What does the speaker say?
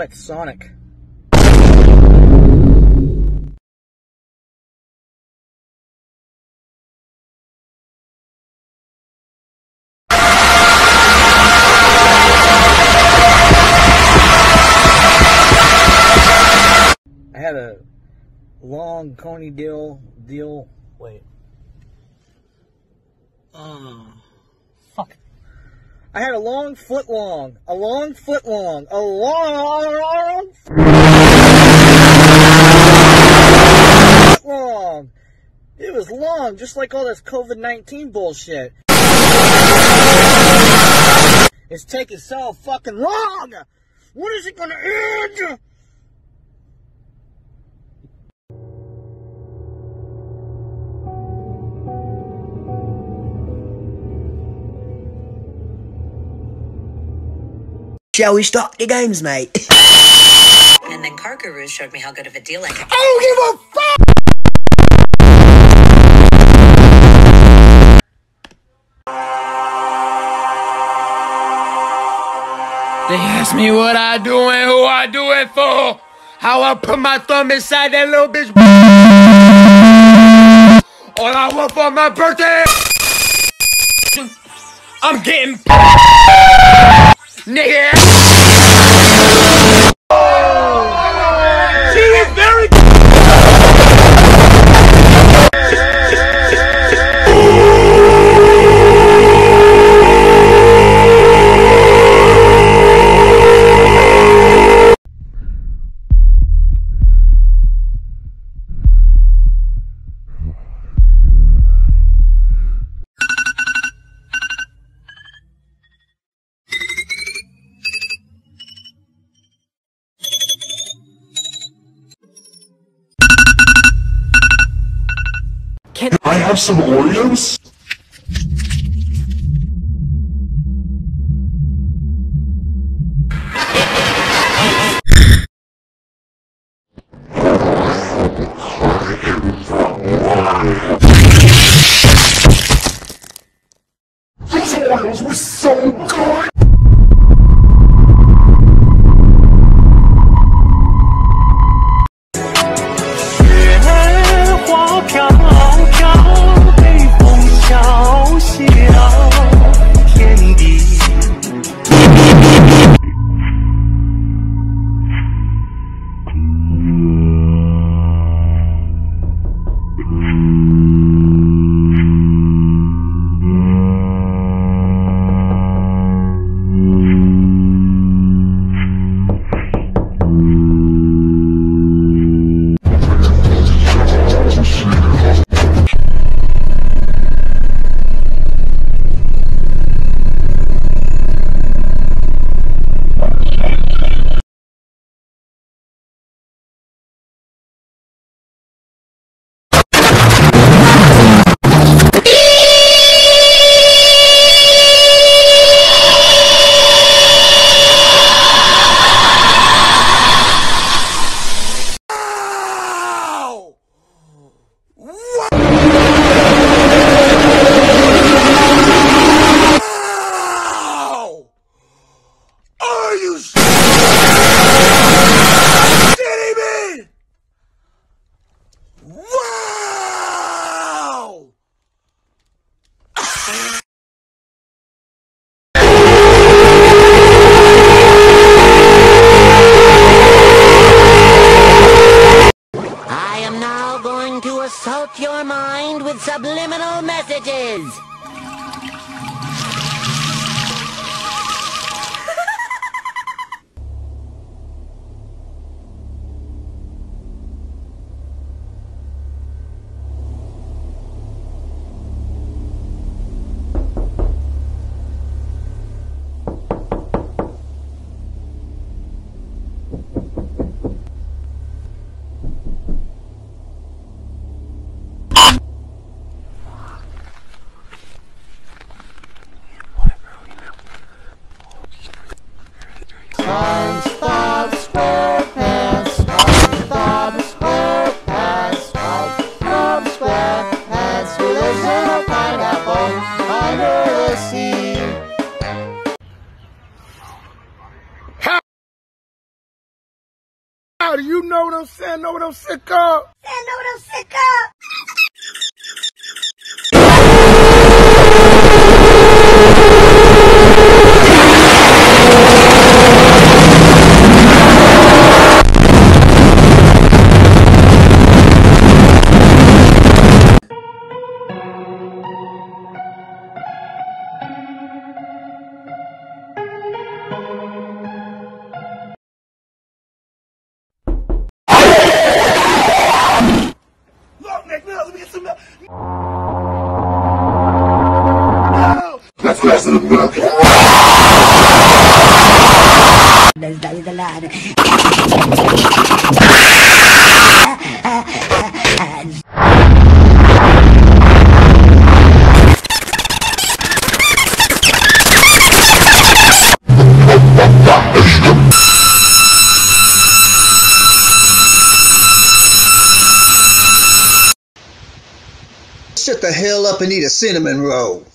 like Sonic. I had a long coney deal. Wait. Fuck. I had a long foot long. It was long, just like all this COVID-19 bullshit. It's taking so fucking long! When is it gonna end? Shall we start the games, mate? And then Car Gurus showed me how good of a deal I could get. I don't give a fuck! They ask me what I do and who I do it for. How I put my thumb inside that little bitch. All I want for my birthday. I'm getting nigga. She is very Can I have some Oreos? These Oreos were so good! Assault your mind with subliminal messages! Do you know what I'm saying? Know what I'm sick of? That's less than a milk. Shut the hell up and eat a cinnamon roll.